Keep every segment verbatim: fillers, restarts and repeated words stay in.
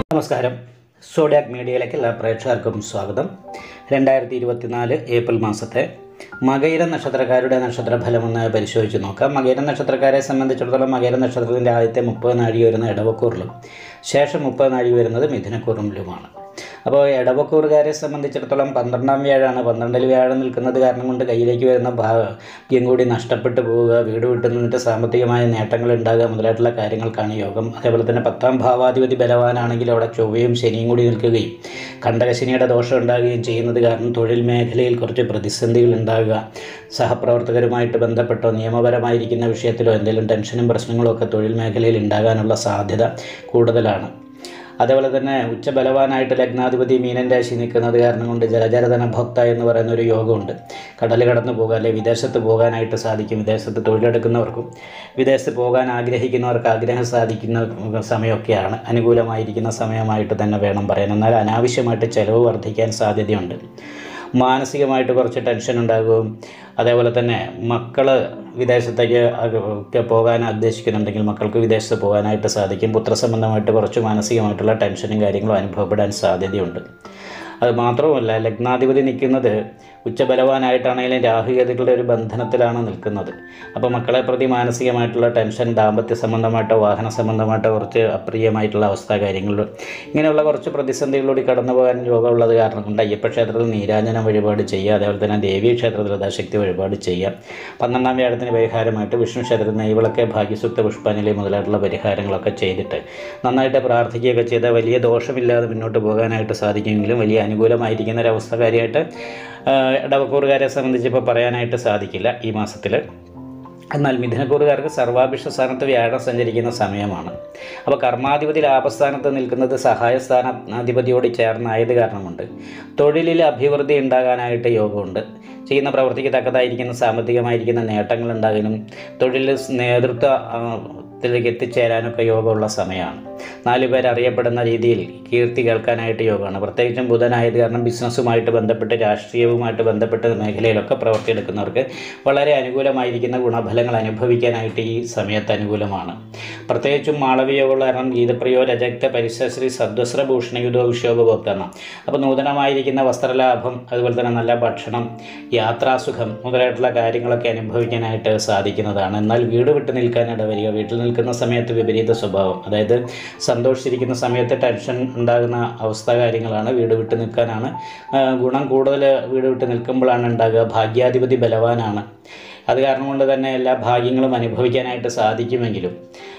നമസ്കാരം. സോഡിയാക് മീഡിയയിലേക്ക് എല്ലാ പ്രേക്ഷകർക്കും സ്വാഗതം. രണ്ടായിരത്തി ഇരുപത്തിനാല് ഏപ്രിൽ മാസത്തെ മകയിര നക്ഷത്രക്കാരുടെ നക്ഷത്രഫലമെന്ന് പരിശോധിച്ച് നോക്കാം. മകയിര നക്ഷത്രക്കാരെ സംബന്ധിച്ചിടത്തോളം മകയിര നക്ഷത്രത്തിൻ്റെ ആദ്യത്തെ മുപ്പത് നാഴിക വരുന്ന ഇടവക്കൂറിലും ശേഷം മുപ്പത് നാഴിക വരുന്നത് മിഥുനക്കൂറിലുമാണ്. അപ്പോൾ ഇടവക്കൂറുകാരെ സംബന്ധിച്ചിടത്തോളം പന്ത്രണ്ടാം വ്യാഴാണ്. പന്ത്രണ്ടിൽ വ്യാഴം നിൽക്കുന്നത് കാരണം കൊണ്ട് കയ്യിലേക്ക് വരുന്ന ഭാഗ്യം കൂടി നഷ്ടപ്പെട്ടു പോവുക, വീട് വിട്ടു നിന്നിട്ട് സാമ്പത്തികമായ നേട്ടങ്ങൾ ഉണ്ടാകുക മുതലായിട്ടുള്ള കാര്യങ്ങൾക്കാണ് യോഗം. അതേപോലെ തന്നെ പത്താം ഭാവാധിപതി ബലവാനാണെങ്കിൽ അവിടെ ചൊവ്വയും ശനിയും കൂടി നിൽക്കുകയും കണ്ടകശനിയുടെ ദോഷം ഉണ്ടാകുകയും ചെയ്യുന്നത് കാരണം തൊഴിൽ മേഖലയിൽ കുറച്ച് പ്രതിസന്ധികൾ ഉണ്ടാകുക, സഹപ്രവർത്തകരുമായിട്ട് ബന്ധപ്പെട്ടോ നിയമപരമായിരിക്കുന്ന വിഷയത്തിലോ എന്തെങ്കിലും ടെൻഷനും പ്രശ്നങ്ങളും ഒക്കെ തൊഴിൽ മേഖലയിൽ ഉണ്ടാകാനുള്ള സാധ്യത കൂടുതലാണ്. അതേപോലെ തന്നെ ഉച്ചബലവാനായിട്ട് ലഗ്നാധിപതി മീനൻ രാശി നിൽക്കുന്നത് കാരണം കൊണ്ട് ജലചരധന ഭോക്ത എന്ന് പറയുന്ന ഒരു യോഗമുണ്ട്. കടൽ കടന്നു പോകുക, അല്ലെങ്കിൽ വിദേശത്ത് പോകാനായിട്ട് സാധിക്കും. വിദേശത്ത് തൊഴിലെടുക്കുന്നവർക്കും വിദേശത്ത് പോകാൻ ആഗ്രഹിക്കുന്നവർക്ക് ആഗ്രഹം സാധിക്കുന്ന സമയമൊക്കെയാണ്. അനുകൂലമായിരിക്കുന്ന സമയമായിട്ട് തന്നെ വേണം പറയാൻ. എന്നാൽ അനാവശ്യമായിട്ട് ചിലവ് വർദ്ധിക്കാൻ സാധ്യതയുണ്ട്. മാനസികമായിട്ട് കുറച്ച് ടെൻഷൻ ഉണ്ടാകും. അതേപോലെ തന്നെ മക്കൾ വിദേശത്തേക്ക് ഒക്കെ പോകാൻ ഉദ്ദേശിക്കുന്നുണ്ടെങ്കിൽ മക്കൾക്ക് വിദേശത്ത് പോകാനായിട്ട് സാധിക്കും. പുത്രസംബന്ധമായിട്ട് കുറച്ച് മാനസികമായിട്ടുള്ള ടെൻഷനും കാര്യങ്ങളും അനുഭവപ്പെടാൻ സാധ്യതയുണ്ട്. അത് മാത്രവുമല്ല, ലഗ്നാധിപതി നിൽക്കുന്നത് ഉച്ചബലവാനായിട്ടാണെങ്കിലും രാഹുകേതുക്കളുടെ ഒരു ബന്ധനത്തിലാണ് നിൽക്കുന്നത്. അപ്പോൾ മക്കളെ പ്രതി മാനസികമായിട്ടുള്ള ടെൻഷൻ, ദാമ്പത്യ സംബന്ധമായിട്ടോ വാഹന സംബന്ധമായിട്ടോ കുറച്ച് അപ്രിയമായിട്ടുള്ള അവസ്ഥ കാര്യങ്ങൾ, ഇങ്ങനെയുള്ള കുറച്ച് പ്രതിസന്ധികളിലൂടെ കടന്നു പോകാൻ യോഗമുള്ളത് കാരണം കൊണ്ട് അയ്യപ്പ ക്ഷേത്രത്തിൽ നീരാഞ്ജനം വഴിപാട് ചെയ്യുക. അതേപോലെ തന്നെ ദേവീ ക്ഷേത്രത്തിൽ യഥാശക്തി വഴിപാട് ചെയ്യുക. പന്ത്രണ്ടാം വ്യാഴത്തിന് പരിഹാരമായിട്ട് വിഷ്ണു ക്ഷേത്രത്തിൽ നെയ്വിളക്ക്, ഭാഗ്യസൂക്ത, പുഷ്പാഞ്ജലി മുതലായിട്ടുള്ള പരിഹാരങ്ങളൊക്കെ ചെയ്തിട്ട് നന്നായിട്ട് പ്രാർത്ഥിക്കുകയൊക്കെ ചെയ്താൽ വലിയ ദോഷമില്ലാതെ മുന്നോട്ട് പോകാനായിട്ട് സാധിക്കുമെങ്കിലും വലിയ അനുകൂലമായിരിക്കുന്ന ഒരവസ്ഥ കാര്യമായിട്ട് ഇടവക്കൂറുകാരെ സംബന്ധിച്ച് ഇപ്പോൾ പറയാനായിട്ട് സാധിക്കില്ല ഈ മാസത്തിൽ. എന്നാൽ മിഥുനക്കൂറുകാർക്ക് സർവാഭിഷ്ട സ്ഥാനത്ത് വ്യാഴം സഞ്ചരിക്കുന്ന സമയമാണ്. അപ്പോൾ കർമാധിപതി ലാഭസ്ഥാനത്ത് നിൽക്കുന്നത് സഹായസ്ഥാനാധിപതിയോട് ചേർന്നായത് കാരണമുണ്ട് തൊഴിലിൽ അഭിവൃദ്ധി ഉണ്ടാകാനായിട്ട് യോഗമുണ്ട്. ചെയ്യുന്ന പ്രവൃത്തിക്ക് തക്കതായിരിക്കുന്ന സാമ്പത്തികമായിരിക്കുന്ന നേട്ടങ്ങൾ ഉണ്ടാകാനും തൊഴിൽ നേതൃത്വ ത്തിലേക്ക് എത്തിച്ചേരാനൊക്കെ യോഗമുള്ള സമയമാണ്. നാല് പേർ അറിയപ്പെടുന്ന രീതിയിൽ കീർത്തി കേൾക്കാനായിട്ട് യോഗമാണ്. പ്രത്യേകിച്ചും ബുധനായത് കാരണം ബിസിനസ്സുമായിട്ട് ബന്ധപ്പെട്ട് രാഷ്ട്രീയവുമായിട്ട് ബന്ധപ്പെട്ട മേഖലയിലൊക്കെ പ്രവർത്തിയെടുക്കുന്നവർക്ക് വളരെ അനുകൂലമായിരിക്കുന്ന ഗുണഫലങ്ങൾ അനുഭവിക്കാനായിട്ട് ഈ സമയത്ത് അനുകൂലമാണ്. പ്രത്യേകിച്ചും മാളവിയോഗമുള്ള കാരണം ഗീതപ്രിയോ രജക്ത പരിശ്രീ സദ്വസ്ത്ര ഭൂഷണയുധോ വിക്ഷോഭഭോക്തരണം. അപ്പോൾ നൂതനമായിരിക്കുന്ന വസ്ത്രലാഭം, അതുപോലെ തന്നെ നല്ല ഭക്ഷണം, യാത്രാസുഖം മുതലായിട്ടുള്ള കാര്യങ്ങളൊക്കെ അനുഭവിക്കാനായിട്ട് സാധിക്കുന്നതാണ്. എന്നാൽ വീട് വിട്ട് നിൽക്കാനിട വരിക, വീട്ടിൽ നിൽക്കുന്ന സമയത്ത് വിപരീത സ്വഭാവം, അതായത് സന്തോഷിച്ചിരിക്കുന്ന സമയത്ത് ടെൻഷൻ ഉണ്ടാകുന്ന അവസ്ഥ കാര്യങ്ങളാണ്. വീട് വിട്ട് നിൽക്കാനാണ് ഗുണം കൂടുതൽ. വീട് വിട്ട് നിൽക്കുമ്പോഴാണ് ഉണ്ടാകുക. ഭാഗ്യാധിപതി ബലവാനാണ്. അത് കാരണം കൊണ്ട് തന്നെ എല്ലാ ഭാഗ്യങ്ങളും അനുഭവിക്കാനായിട്ട് സാധിക്കുമെങ്കിലും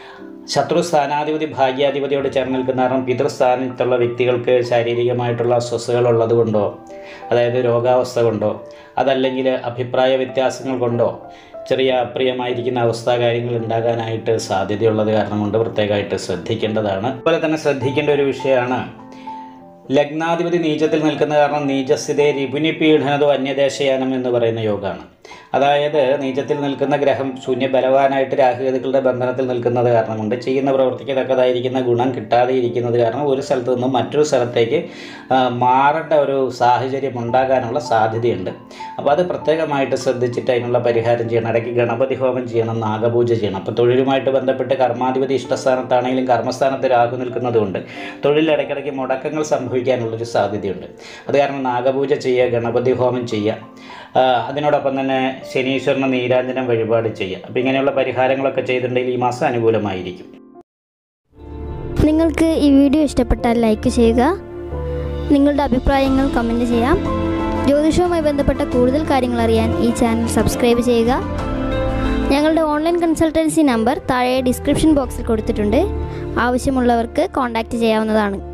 ശത്രു സ്ഥാനാധിപതി ഭാഗ്യാധിപതിയോട് ചേർന്ന് നിൽക്കുന്ന കാരണം പിതൃസ്ഥാനത്തുള്ള വ്യക്തികൾക്ക് ശാരീരികമായിട്ടുള്ള അസ്വസ്ഥതകൾ ഉള്ളത് കൊണ്ടോ, അതായത് രോഗാവസ്ഥ കൊണ്ടോ, അതല്ലെങ്കിൽ അഭിപ്രായ വ്യത്യാസങ്ങൾ കൊണ്ടോ ചെറിയ അപ്രിയമായിരിക്കുന്ന അവസ്ഥാ കാര്യങ്ങൾ ഉണ്ടാകാനായിട്ട് സാധ്യതയുള്ളത് കാരണം കൊണ്ട് പ്രത്യേകമായിട്ട് ശ്രദ്ധിക്കേണ്ടതാണ്. അതുപോലെ തന്നെ ശ്രദ്ധിക്കേണ്ട ഒരു വിഷയമാണ് ലഗ്നാധിപതി നീചത്തിൽ നിൽക്കുന്ന കാരണം നീചസ്ഥിതേ രിപുനി പീഡനതോ അന്യദേശയാനം എന്ന് പറയുന്ന യോഗമാണ്. അതായത് നീചത്തിൽ നിൽക്കുന്ന ഗ്രഹം ശൂന്യബലവാനായിട്ട് രാഹുകേതുക്കളുടെ ബന്ധനത്തിൽ നിൽക്കുന്നത് കാരണം കൊണ്ട് ചെയ്യുന്ന പ്രവൃത്തിക്ക് തക്കതായിരിക്കുന്ന ഗുണം കിട്ടാതെ ഇരിക്കുന്നത് കാരണം ഒരു സ്ഥലത്ത് നിന്നും മറ്റൊരു സ്ഥലത്തേക്ക് മാറേണ്ട ഒരു സാഹചര്യം ഉണ്ടാകാനുള്ള സാധ്യതയുണ്ട്. അപ്പോൾ അത് പ്രത്യേകമായിട്ട് ശ്രദ്ധിച്ചിട്ട് അതിനുള്ള പരിഹാരം ചെയ്യണം. ഇടയ്ക്ക് ഗണപതി ഹോമം ചെയ്യണം, നാഗപൂജ ചെയ്യണം. അപ്പോൾ തൊഴിലുമായിട്ട് ബന്ധപ്പെട്ട് കർമാധിപതി ഇഷ്ടസ്ഥാനത്താണെങ്കിലും കർമ്മസ്ഥാനത്ത് രാഹു നിൽക്കുന്നത് കൊണ്ട് തൊഴിൽ ഇടയ്ക്കിടയ്ക്ക് മുടക്കങ്ങൾ സംഭവിക്കാനുള്ളൊരു സാധ്യതയുണ്ട്. അത് കാരണം നാഗപൂജ ചെയ്യുക, ഗണപതി ഹോമം ചെയ്യുക, അതിനോടൊപ്പം തന്നെ ശനീശ്വരന് നീരാഞ്ജനം വഴിപാട് ചെയ്യുക. അപ്പോൾ ഇങ്ങനെയുള്ള പരിഹാരങ്ങളൊക്കെ ചെയ്തിട്ടുണ്ടെങ്കിൽ ഈ മാസം അനുകൂലമായിരിക്കും. നിങ്ങൾക്ക് ഈ വീഡിയോ ഇഷ്ടപ്പെട്ടാൽ ലൈക്ക് ചെയ്യുക, നിങ്ങളുടെ അഭിപ്രായങ്ങൾ കമൻറ്റ് ചെയ്യാം. ജ്യോതിഷവുമായി ബന്ധപ്പെട്ട കൂടുതൽ കാര്യങ്ങൾ അറിയാൻ ഈ ചാനൽ സബ്സ്ക്രൈബ് ചെയ്യുക. ഞങ്ങളുടെ ഓൺലൈൻ കൺസൾട്ടൻസി നമ്പർ താഴെ ഡിസ്ക്രിപ്ഷൻ ബോക്സിൽ കൊടുത്തിട്ടുണ്ട്. ആവശ്യമുള്ളവർക്ക് കോൺടാക്റ്റ് ചെയ്യാവുന്നതാണ്.